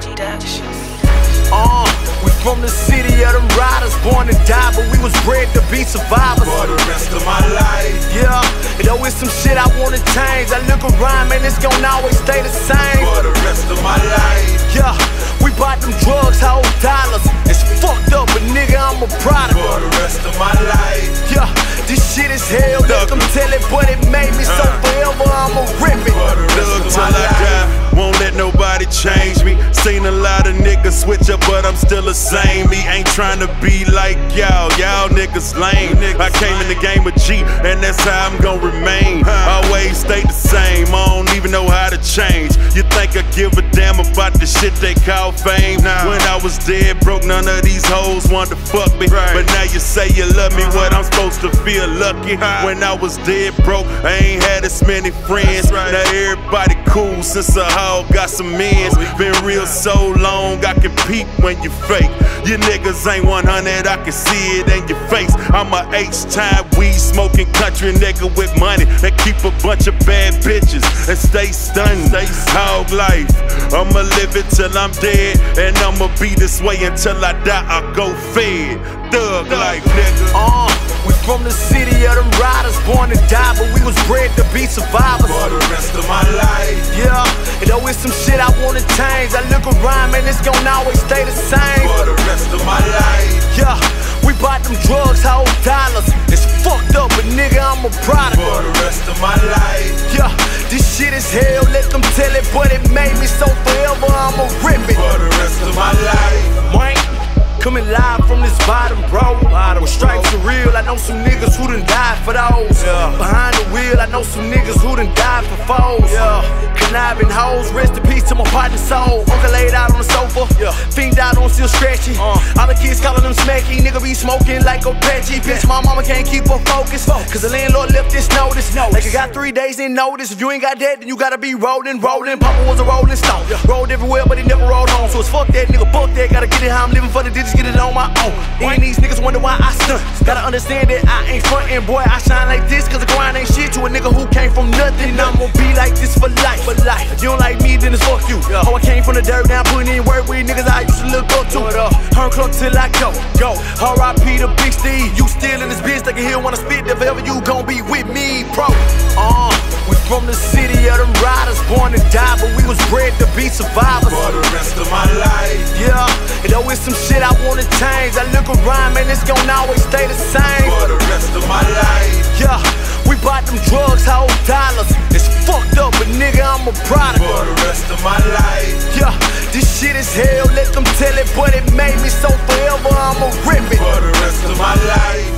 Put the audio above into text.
We from the city of them riders, born to die, but we was bred to be survivors. For the rest of my life. Yeah, and though it's some shit I wanna change, I look around, man, it's gon' always stay the same. For the rest of my life. Yeah, we bought them drugs, hold dollars. It's fucked up, but nigga, I'm a product. For the rest of my life. Yeah, this shit is hell, let them tell it, but it made me so forever, I'ma rip it. For the rest of my life. Won't let nobody change me. Seen a lot of niggas switch up, but I'm still the same. Me ain't trying to be like y'all niggas lame. I came in the game with G, and that's how I'm gonna remain. Always stay the same, I don't even know how to change. You think I give a damn about the shit they call fame? When I was dead broke, none of these hoes wanted to fuck me. But now you say you love me, what I'm supposed to feel lucky? When I was dead broke, I ain't had as many friends. Now everybody cool since a hog got some ends. Been real so long, I can peep when you fake. You niggas ain't 100, I can see it in your face. I'm a H-time weed smoking country nigga with money that keep a bunch of bad bitches and stay stunned. Hog life, I'ma live it till I'm dead, and I'ma be this way until I die. I go fed. Thug life, nigga. We from the city of them riders, born to die, but we was bred to be survivors. For the rest of my life. Yeah, and though it's some shit I wanna change, I look around, man, it's gon' always stay the same. For the rest of my life. Yeah, we bought them drugs, hold dollars. It's fucked up, but nigga, I'm a product. For the rest of my life. Yeah, this shit is hell, let them tell it, but it made me so forever, I'ma rip it. For the rest of my life. Wank. Coming live from this bottom, bro. When stripes are real, I know some niggas who done died for those. Behind the wheel, I know some niggas who done died for foes. Conniving hoes, rest in peace to my partner's soul. Uncle laid out on the sofa, fiend out on still stretchy. All the kids calling them smacky, nigga be smoking like a Apache. Bitch, my mama can't keep her focus, cause the landlord left this notice. Like you got 3 days in notice, if you ain't got that, then you gotta be rolling. Papa was a rolling stone, rolled everywhere, but he never rolled home. So it's fuck that, nigga, fuck that, gotta get it how I'm living for the digits. Get it on my own. And these niggas wonder why I stunt. Gotta understand that I ain't frontin', boy. I shine like this, cause the grind ain't shit to a nigga who came from nothing. I'm gon' be like this for life. If you don't like me, then it's fuck you. Oh, I came from the dirt, now putting in work with niggas I used to look up to. Herm Cluck till I go. R.I.P. to Big Steve. You still in this bitch, they can hear when I spit. If ever you gon' be with me, pro. We from the city of them riders, born to die, but we was bred to be survivors. For the rest of my life. Yeah, and though it's some shit I wanna change, I look around, man, it's gon' always stay the same. For the rest of my life. Yeah, we bought them drugs, hold dollars. It's fucked up, but nigga, I'm a product. For the rest of my life. Yeah, this shit is hell, let them tell it, but it made me so forever, I'ma rip it. For the rest of my life.